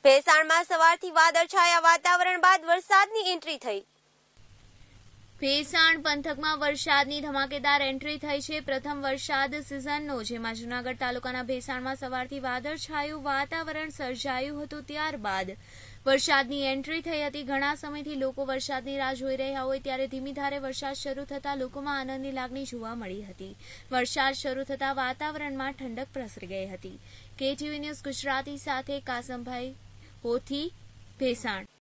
ભેસાણમાં સવારથી વાદળછાયા વાતાવરણ બાદ વરસાદની એન્ટ્રી થઈ. ભેસાણ પંથકમાં વરસાદની ધમાકેદાર એન્ટ્રી થઈ છે. પ્રથમ વરસાદ સિઝનનો, જેમાં જૂનાગઢ તાલુકાના ભેસાણમાં સવારથી વાદળછાયું વાતાવરણ સર્જાયું હતું. ત્યારબાદ વરસાદની એન્ટ્રી થઈ હતી. ઘણા સમયથી લોકો વરસાદની રાહ જોઈ રહ્યા હોય ત્યારે ધીમી ધારે વરસાદ શરૂ થતાં લોકોમાં આનંદની લાગણી જોવા મળી હતી. વરસાદ શરૂ થતાં વાતાવરણમાં ઠંડક પ્રસરી ગઈ હતી. KTV ન્યૂઝ ગુજરાતી સાથે કાસમભાઈ હોથી, ભેસાણ.